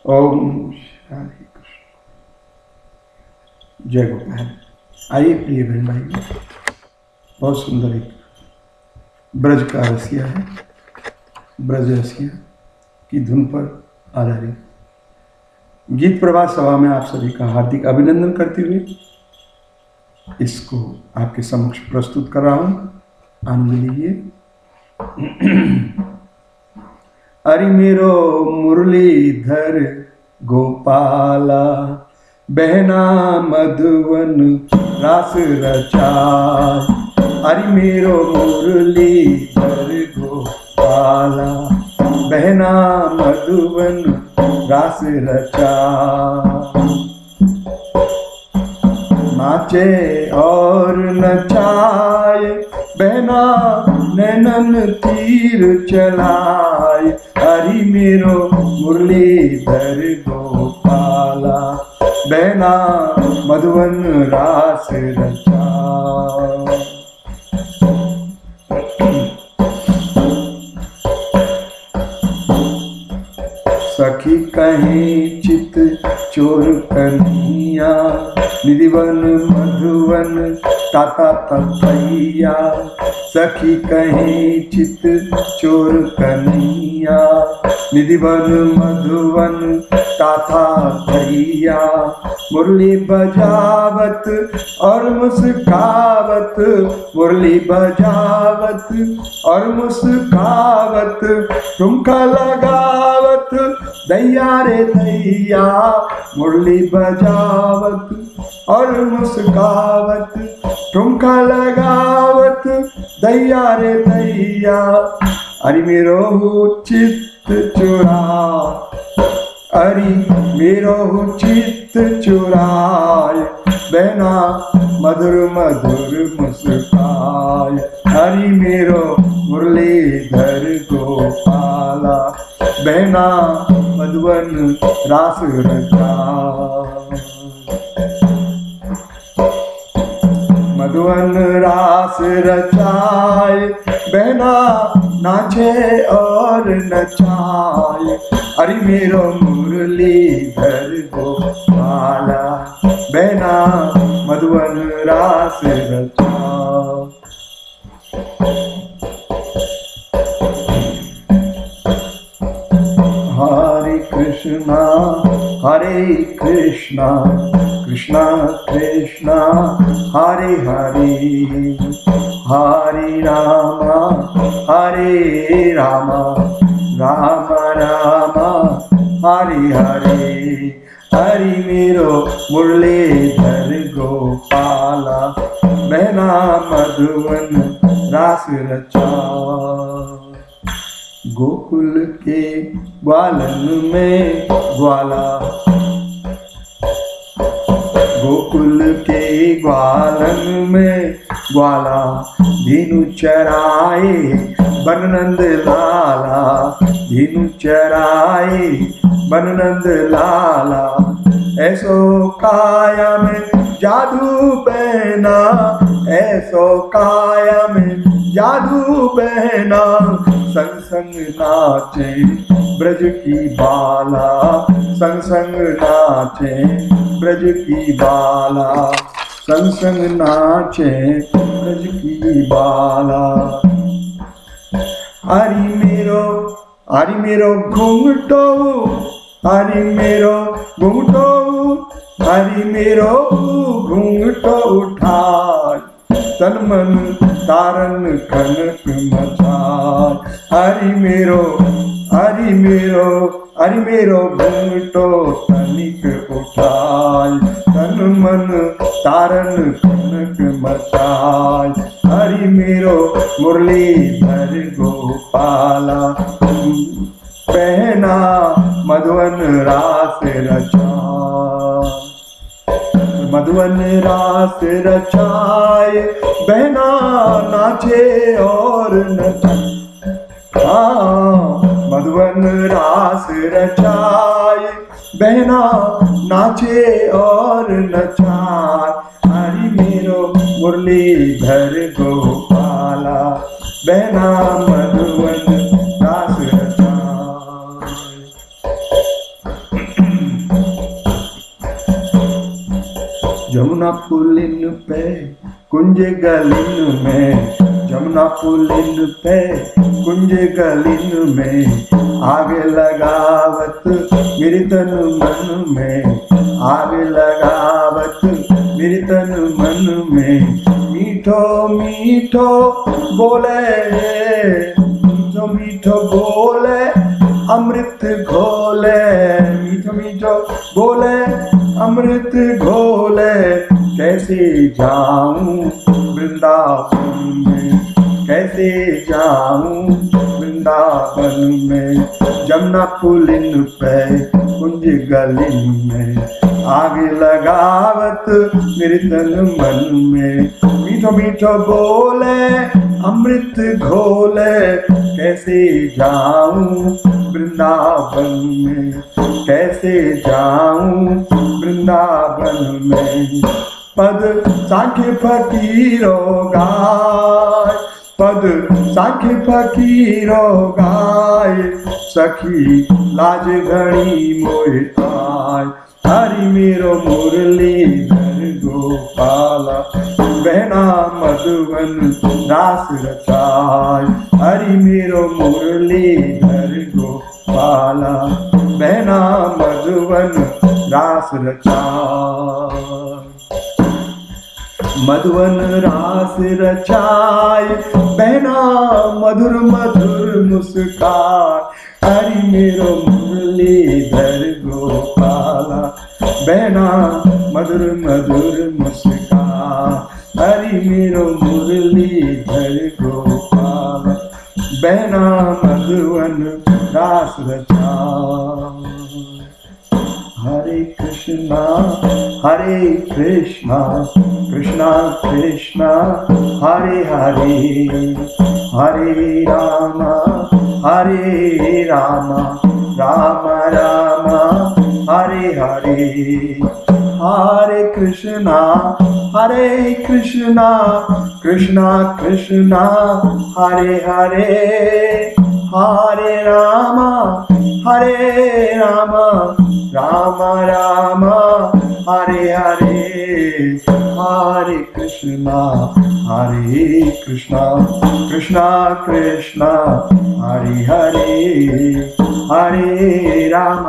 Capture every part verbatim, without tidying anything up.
ओम हरे कृष्ण। जय गोपाल। आइए प्रिय बहन भाई, बहुत सुंदर एक ब्रज का रसिया है, ब्रज रसिया की धुन पर आधारित गीत प्रभात सभा में आप सभी का हार्दिक अभिनंदन करते हुए इसको आपके समक्ष प्रस्तुत कर रहा हूं। आनंद लीजिए। अरि मेरो मुरलीधर गोपाला, बहना मधुवन रास रचाय। अरि मेरो मुरलीधर गोपाला, बहना मधुवन रास रचाय। नाचे और नचाए, बहना नैनन तीर चलाए। हरि मेरो मुरलीधर गोपाला, बहना मधुवन रास रचाए। सखी कहीं चित चोर कन्हैया, निधिवन मधुवन ताता तपैया। सखी कहीं चित चोर कन्हैया, निधिवन मधुवन ताता तपैया। मुरली बजावत और मुस्कावत, मुरली बजावत और मुस्कावत। ठुमका लगावत दैया रे दैया, मुरली बजावत और मुस्कावत। ठुमका लगावत दैया रे दैया। अरि मेरो चित्त चुरा, अरि मेरो चित्त चुराय। बहना मधुर मधुर मुस्काय। हरि मेरो मुरलीधर गोपाला, बहना मधुवन रास रचाय। मधुवन रास रचाय, बहना नाचे और नचाए। अरि मेरो मुरलीधर गोपाला, बहना मधुवन रास रचाय। हरे कृष्णा हरे कृष्णा, कृष्णा कृष्णा हरे हरे। हरे रामा हरे रामा, राम राम हरे हरे। हरि मेरो मुरलीधर गोपाला, बहना मधुवन रास रचाय। गोकुल के ग्वालन में ग्वाला, गोकुल के ग्वालन में ग्वाला। धीनु चराए बननंद लाला, धीनु चराए बननंद लाला। ऐसो काया में जादू बहना, ऐसो काया में जादू बहना। संग संग नाचे ब्रज की बाला, संग संग नाचे ब्रज की बाला। संग संग नाचे ब्रज की बाला। हरि मेरो हरि मेरो घूंघटो, हरि मेरो घूंघटो, हरि मेरो घूंघटो उठाय। तन मन तारन कनक मचाय। हरि मेरो हरि मेरो हरि मेरो घूंघटो तनिक उठाय। तन मन तारन कनक मचाय। हरि मेरो मुरलीधर गोपाला, बहना मधुवन रास रचाय। मधुवन रास रचाय, बहना नाचे और नचाए। मधुवन रास रचाय, बहना नाचे और नचाए। हरि मेरो मुरलीधर गोपाला, बहना मधुवन रास रचाय। जमुना पुलिन पे कुंज गलिन में, जमुना पुलिन पे कुंज गलिन में, आग लगावत मेरे तन मन में, आग लगावत मेरे तन मन में, मीठो मीठो बोले, मीठो मीठो बोले अमृत घोले, मीठो मीठो बोले अमृत घोले, कैसे जाऊं वृंदावन में, कैसे जाऊं वृंदावन में, जमुना पुलिन पे कुंज गलिन में, आग लगावत मेरे तन मन में, मीठो मीठो बोले अमृत घोले, कैसे जाऊं वृंदावन में, कैसे जाऊं वृंदावन में। पद सांख्य फकीरो गाय, पद सांख्य फकीरो गाय, सखी लाज घड़ी मोहे आय, हरि मेरो मुरलीधर गोपाला, बहना मधुवन रास रचाय, हरि मेरो मुरलीधर गोपाला, बहना मधुवन रास रचाय, मधुवन रास रचाय, बहना मधुर मधुर मुस्कान, हरि मेरो मुरलीधर गोपाला, बहना मधुर मधुर मुस्कान, हरि मेरो मुरलीधर गोपाला, बहना मधुवन रास रचाय। हरे कृष्णा हरे कृष्णा कृष्णा कृष्णा हरे हरे, हरे राम हरे राम राम राम हरे हरे, हरे कृष्णा हरे कृष्णा कृष्णा कृष्णा हरे हरे, हरे राम हरे राम राम राम हरे हरे, हरे कृष्णा हरे कृष्णा कृष्णा कृष्णा हरे हरे, हरे राम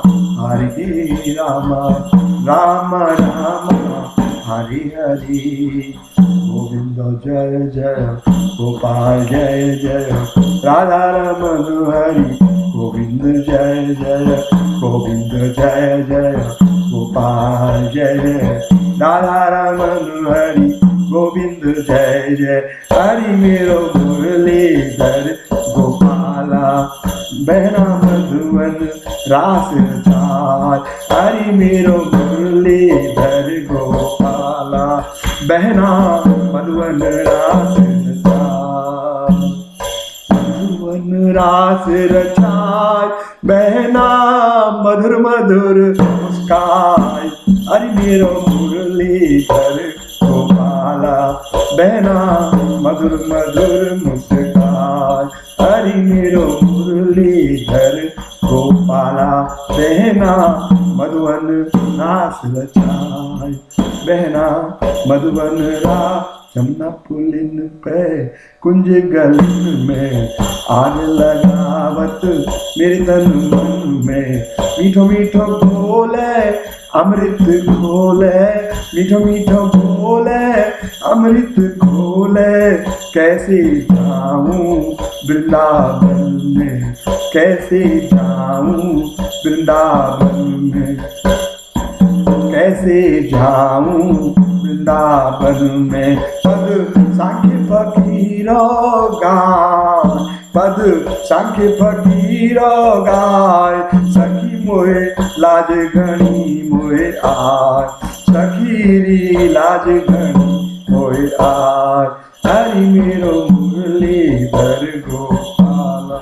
हरे राम राम राम हरे हरे। गोविंद जय जय गोपाल जय जय, राधा रमन हरि गोविंद जय जय, गोविंद जय जय गोपाल जय जय, राधा रमन हरि गोविंद जय जय, हरि मेरो मुरलीधर गोपाला, बहना मधुवन रास रचाय, हरि मेरो मुरलीधर गोपाला, बहना मधुवन रास रचाय, मधुवन रास रचाय, बहना मधुर मधुर मुस्काय, हरि मेरो मुरलीधर गोपाला, बहना मधुर मधुर मुस्काय, हरि मेरो मुरलीधर गोपाला, बहना मधुवन रास रचाय, बहना मधुवन रास, जमुना पुलिन पे कुंज गलिन में, आग लगावत मेरे तन मन में, मीठो मीठो बोले अमृत घोले, मीठो मीठो बोले अमृत घोले, कैसे जाऊं वृंदावन में, कैसे जाऊं वृंदावन में, कैसे जाऊं वृंदावन में। पद सांख्य फकीरो गाय, पद सांख्य फकीरो गाय, सखी मोहे लाज घनी मोहे आय, सखी री लाज घनी मोहे आय, हरि मेरो मुरलीधर गोपाला,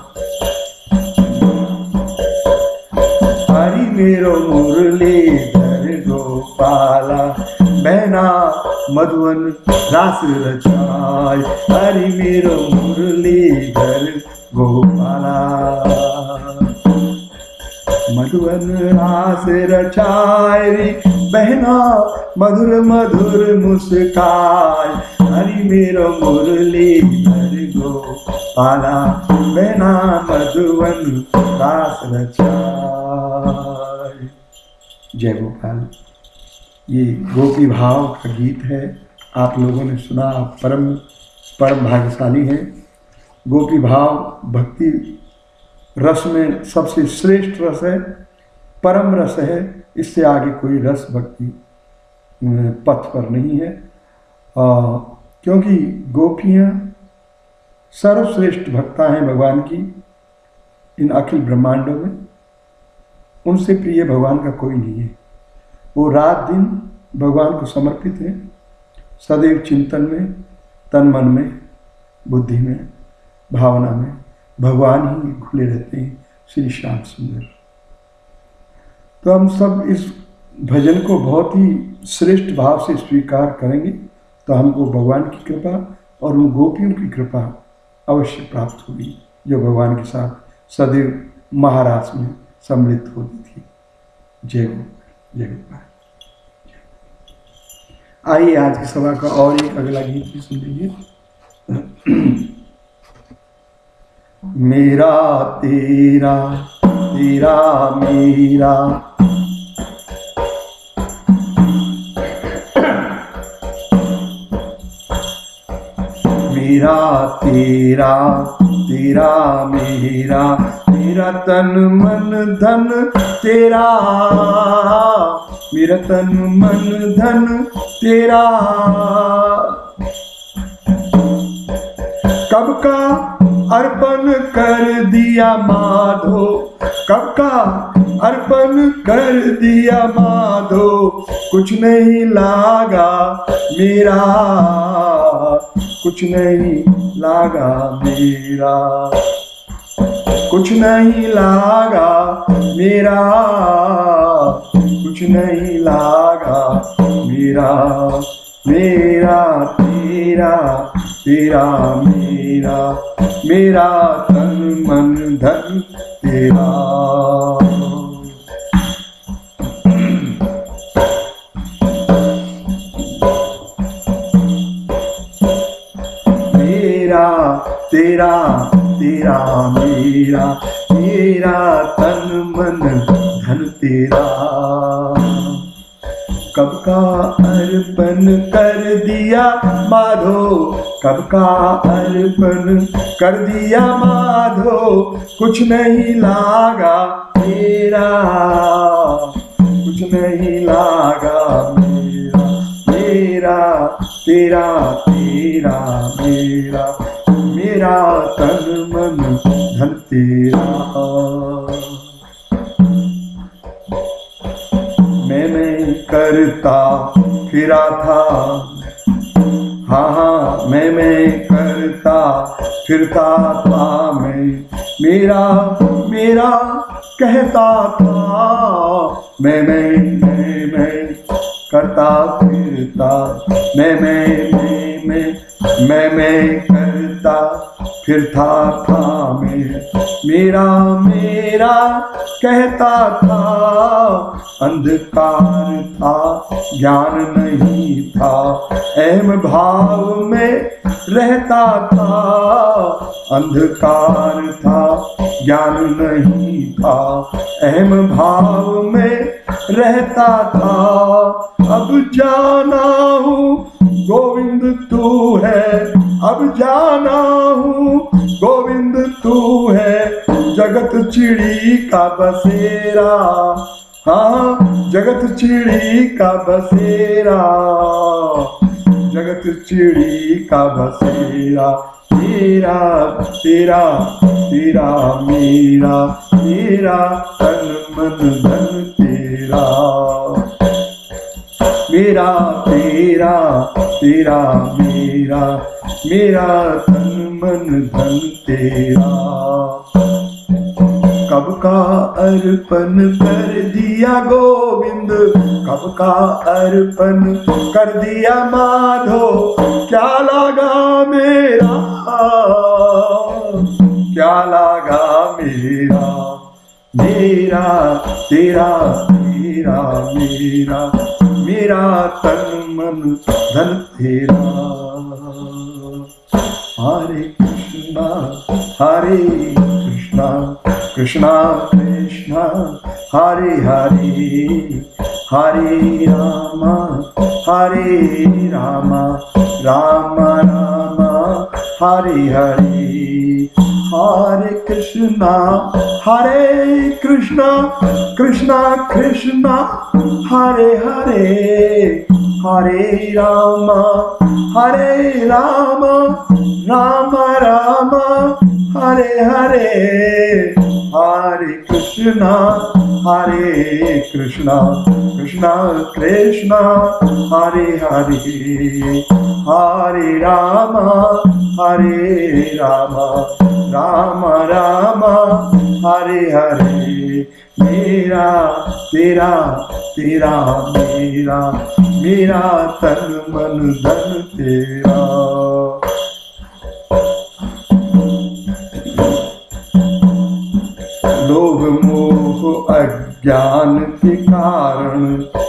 हरि मेरो मुरलीधर गोपाला, बहना मधुवन रास रचाय, हरि मेरो मुरलीधर गोपाला, मधुवन रास रचाय रे, बहना मधुर मधुर मुस्कान, हरि मेरो मुरली धर गोपाला, बहना मधुवन दास रचाए। जय गोपाल। ये गोपी भाव का गीत है, आप लोगों ने सुना, आप परम परम भाग्यशाली हैं। गोपी भाव भक्ति रस में सबसे श्रेष्ठ रस है, परम रस है। इससे आगे कोई रस भक्ति पथ पर नहीं है। आ, क्योंकि गोपियाँ सर्वश्रेष्ठ भक्ता हैं भगवान की इन अखिल ब्रह्मांडों में। उनसे प्रिय भगवान का कोई नहीं है। वो रात दिन भगवान को समर्पित हैं, सदैव चिंतन में, तन मन में, बुद्धि में, भावना में भगवान ही खुले रहते हैं। श्री श्याम सुंदर। तो हम सब इस भजन को बहुत ही श्रेष्ठ भाव से स्वीकार करेंगे तो हमको भगवान की कृपा और उन गोपियों की कृपा अवश्य प्राप्त होगी जो भगवान के साथ सदैव महाराज में सम्मिलित होती थी। जय गोपाल, जय गोपाल। आइए आज की सभा का और एक अगला गीत भी सुन लीजिए। मेरा तेरा तेरा मेरा, मेरा तेरा तेरा मेरा, मेरा तन मन धन तेरा, मेरा तन मन धन तेरा। कब का अर्पण कर दिया माधो, कब का अर्पण कर दिया माधो, कुछ नहीं लागा मेरा, कुछ नहीं लागा मेरा, कुछ नहीं लागा मेरा, कुछ नहीं लागा मेरा। मेरा तेरा तेरा मेरा, मेरा तन मन धन तेरा। मेरा तेरा तेरा मेरा, मेरा तन मन धन तेरा। कब का अर्पण कर दिया माधो, कब का अर्पण कर दिया माधो, कुछ नहीं लागा मेरा, कुछ नहीं लागा मेरा। मेरा तेरा तेरा मेरा, मेरा तन मन धन तेरा। मैंने करता फिरा था, हाँ हाँ मैं मैं करता फिरता था मैं, मेरा मेरा कहता था। मैं मैं मैं मैं करता फिरता, मैं मैं मैं मैं मैं मैं करता फिरता था मैं, मेरा मेरा कहता था। अंधकार था ज्ञान नहीं था, अहम भाव में रहता था। अंधकार था ज्ञान नहीं था, अहम भाव में रहता था। अब जाना हूँ गोविंद तू है, अब जाना हूँ गोविंद तू है, जगत चिड़ी का बसेरा, हाँ जगत चिड़ी का बसेरा, जगत चिड़ी का बसेरा। तेरा तेरा तेरा मेरा, मेरा तन मन धन तेरा। मेरा तेरा तेरा मेरा, मेरा तन मन धन तेरा। कब का अर्पण कर दिया गोविंद, कब का अर्पण कर दिया माधो, क्या लगा मेरा, क्या लगा मेरा। मेरा तेरा तेरा मेरा, मेरा तन मन धन तेरा। हरे कृष्णा हरे कृष्णा कृष्णा कृष्णा हरे हरे, हरे रामा हरे रामा राम राम हरे हरे। हरे कृष्णा हरे कृष्णा कृष्णा कृष्णा हरे हरे, हरे रामा हरे रामा राम राम हरे हरे। हरे कृष्णा हरे कृष्णा कृष्णा कृष्णा हरे हरे, हरे रामा हरे रामा राम राम हरे हरे। मेरा तेरा तेरा मेरा, मेरा तन मन धन तेरा। लोभ मोह अज्ञान के कारण,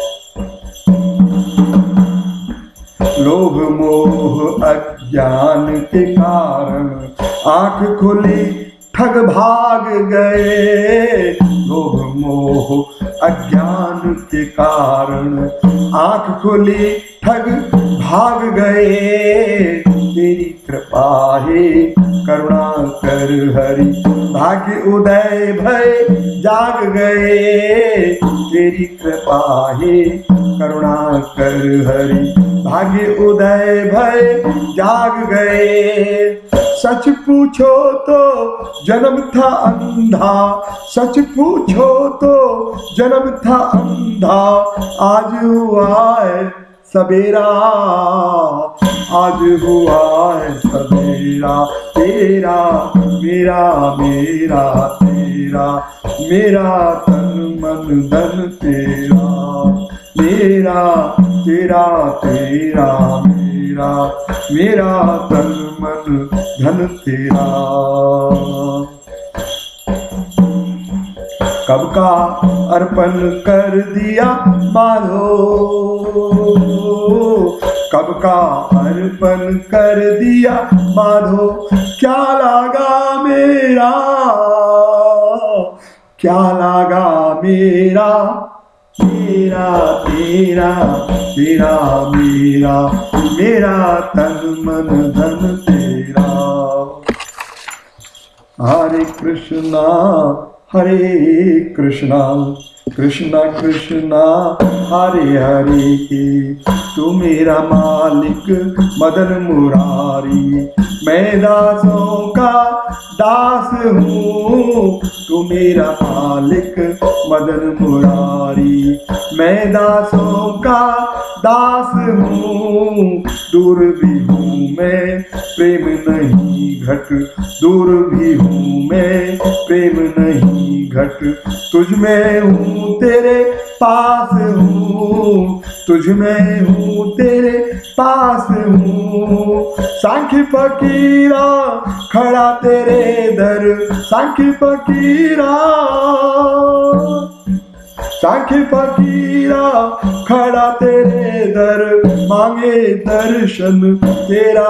लोभ मोह अज्ञान के कारण आंख खुली ठग भाग गए। लोभ मोह अज्ञान के कारण आंख खुली ठग भाग गए। तेरी कृपा है करुणा कर हरि, भाग्य उदय भय जाग गए। तेरी कृपा है करुणा कर हरि, भाग्य उदय भय जाग गए। सच पूछो तो जन्म था अंधा, सच पूछो तो जन्म था अंधा। आज हुआ है सवेरा, आज हुआ है सवेरा। तेरा मेरा मेरा तेरा, मेरा तन मन धन तेरा। मेरा तेरा तेरा मेरा, मेरा तन मन धन तेरा। कब का अर्पण कर दिया माधो, कब का अर्पण कर दिया माधो। क्या लागा मेरा, क्या लागा मेरा, मेरा तेरा तेरा मेरा, मेरा तन मन धन तेरा। हरे कृष्णा हरे कृष्णा कृष्णा कृष्णा हरे हरे। तू मेरा मालिक मदन मुरारी, मैं दासों का दास हूँ। तू मेरा मालिक मदन मुरारी, मैं दासों का दास हूँ। दूर भी हूँ मैं प्रेम नहीं घट, दूर भी हूँ मैं प्रेम नहीं घट। तुझ में हूँ तेरे पास हूँ, तुझ में हूँ तेरे पास हूँ। सांख्य फकीरा खड़ा तेरे दर, सांख्य फकीरा, सांख्य फकीरा खड़ा तेरे दर। मांगे दर्शन तेरा,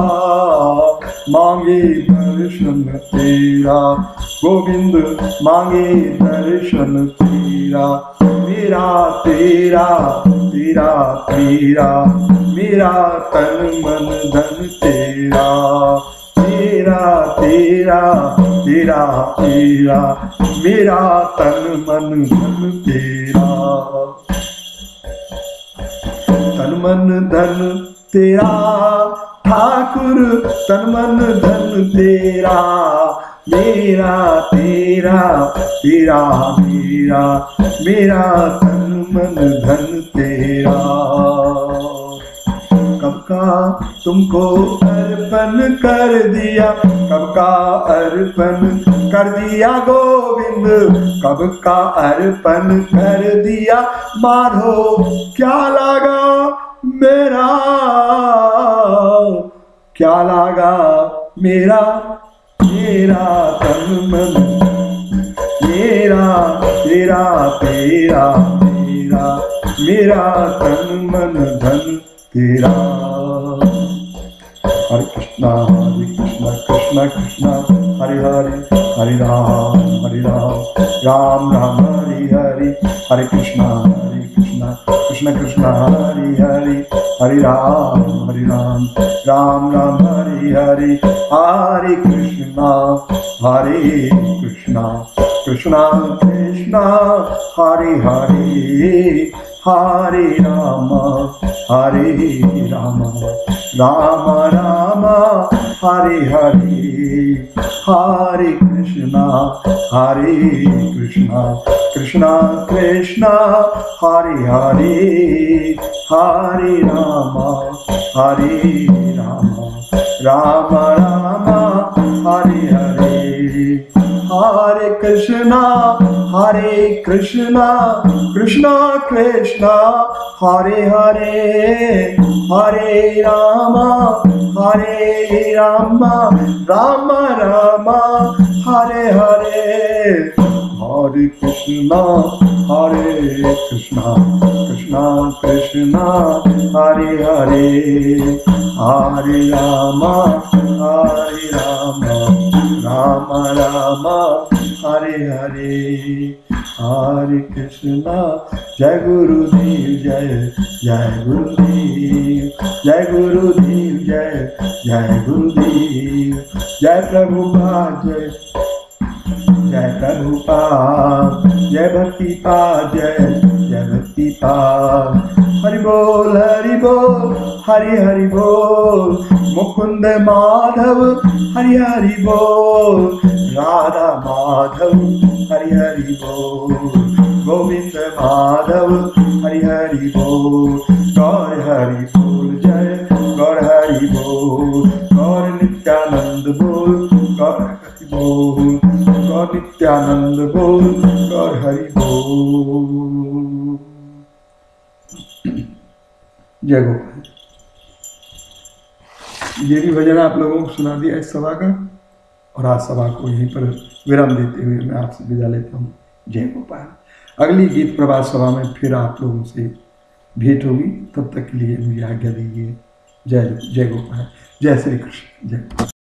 मांगे दर्शन तेरा। गोविंद मांगे दर्शन तेरा। मेरा तेरा तेरा तेरा, मेरा तन मन धन तेरा। तेरा तेरा तेरा तेरा, मेरा तन मन धन तेरा। तन मन धन तेरा ठाकुर, तन मन धन तेरा। मेरा तेरा तेरा मेरा, मेरा तन मन धन तेरा। कब का तुमको अर्पण कर दिया, कब का अर्पण कर दिया गोविंद, कब का अर्पण कर दिया माधो। क्या लागा मेरा, क्या लागा मेरा, मेरा तन मन, मेरा तेरा तेरा मेरा। मेरा, मेरा तन मन धन तेरा। हरे कृष्णा हरे कृष्णा कृष्णा कृष्णा हरे हरे, हरे राम हरे राम राम राम हरे हरे। हरे कृष्णा हरे कृष्णा कृष्णा कृष्णा हरे हरे, हरे राम हरे राम राम राम हरे हरे। हरे कृष्णा हरे कृष्णा कृष्णा कृष्णा हरे हरे, हरे राम हरे राम राम राम हरे हरे। हरे कृष्णा हरे कृष्णा कृष्णा कृष्णा हरे हरे, हरे राम हरे राम राम राम हरे हरे। हरे कृष्णा हरे कृष्णा कृष्णा कृष्णा हरे हरे, हरे राम हरे राम राम राम हरे हरे। हरे कृष्णा हरे कृष्णा कृष्णा कृष्णा हरे हरे, हरे राम हरे राम राम राम हरे हरे। हरे कृष्णा। जय गुरुदेव जय, जय गुरुदेव जय गुरुदेव जय, जय गुरुदेव जय प्रभुपाद जय, जय प्रभुपाद जय भक्तिपाद जय, जय भक्तिपाद। हरि बोल हरि बोल हरि हरि बोल, मुकुंद माधव हरि हरि बोल, राधा माधव हरि हरि बोल, गोविंद माधव हरि हरि बोल। गौर हरि बोल जय, गौर हरि बोल, गौर नित्यानंद बोल, गौर हरि बोल, गौर नित्यानंद बोल, गौर हरि बोल। जय गोपाल। ये भी भजन आप लोगों को सुना दिया इस सभा का, और आज सभा को यहीं पर विराम देते हुए मैं आपसे विदा लेता हूँ। जय गोपाल। अगली गीत प्रभात सभा में फिर आप लोगों से भेंट होगी, तब तक के लिए मुझे आज्ञा दीजिए। जय जय गोपाल, जय श्री कृष्ण, जय।